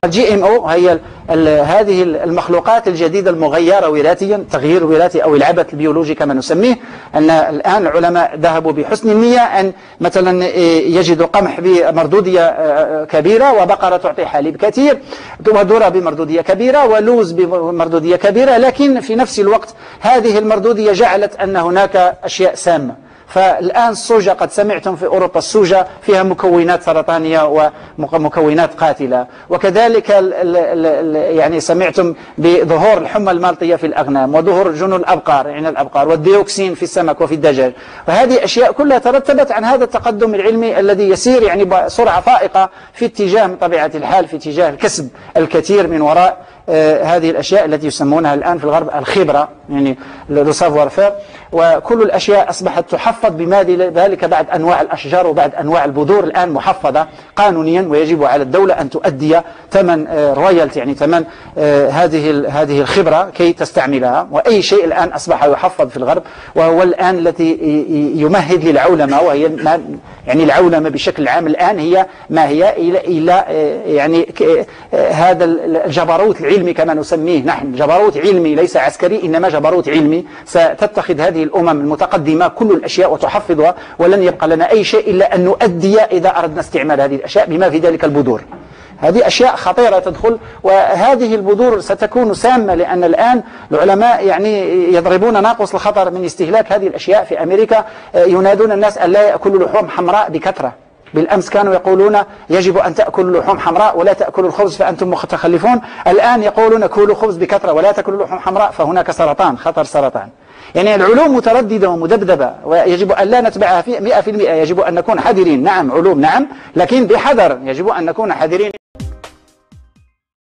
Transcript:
الجي ام او هي هذه المخلوقات الجديدة المغيرة وراثيا، تغيير وراثي أو العبث البيولوجي كما نسميه. أن الآن العلماء ذهبوا بحسن النية أن مثلا يجدوا قمح بمردودية كبيرة، وبقرة تعطي حليب كثير، وذرة بمردودية كبيرة، ولوز بمردودية كبيرة، لكن في نفس الوقت هذه المردودية جعلت أن هناك أشياء سامة. فالآن الصوجة، قد سمعتم في أوروبا الصوجة فيها مكونات سرطانية ومكونات قاتلة، وكذلك يعني سمعتم بظهور الحمى المالطية في الأغنام، وظهور جنون الأبقار يعني الأبقار، والديوكسين في السمك وفي الدجاج. وهذه أشياء كلها ترتبت عن هذا التقدم العلمي الذي يسير يعني بسرعة فائقة في اتجاه من طبيعة الحال في اتجاه الكسب الكثير من وراء هذه الأشياء التي يسمونها الآن في الغرب الخبرة، يعني لو سافوار فير. وكل الأشياء أصبحت تحفظ بما ذلك بعد أنواع الأشجار وبعد أنواع البذور الآن محفظة قانونيا، ويجب على الدولة أن تؤدي ثمن رويالتي، يعني ثمن هذه الخبرة كي تستعملها. وأي شيء الآن أصبح يحفظ في الغرب، وهو الآن التي يمهد للعولمة. وهي يعني العولمة بشكل عام الآن هي ما هي إلى يعني هذا الجبروت العلمي كما نسميه نحن، جبروت علمي ليس عسكري، إنما جبروت علمي. ستتخذ هذه الأمم المتقدمة كل الأشياء وتحفظها، ولن يبقى لنا أي شيء إلا أن نؤدي إذا أردنا استعمال هذه الأشياء، بما في ذلك البذور. هذه أشياء خطيرة تدخل، وهذه البذور ستكون سامة، لأن الآن العلماء يعني يضربون ناقوس الخطر من استهلاك هذه الأشياء. في أمريكا ينادون الناس أن لا يأكلوا لحوم حمراء بكثرة. بالأمس كانوا يقولون يجب أن تأكلوا لحوم حمراء ولا تأكلوا الخبز فأنتم متخلفون. الآن يقولون كلوا خبز بكثرة ولا تأكلوا لحوم حمراء فهناك سرطان، خطر سرطان. يعني العلوم مترددة ومدبدبة، ويجب أن لا نتبعها 100%. يجب أن نكون حذرين. نعم علوم، نعم، لكن بحذر. يجب أن نكون حذرين.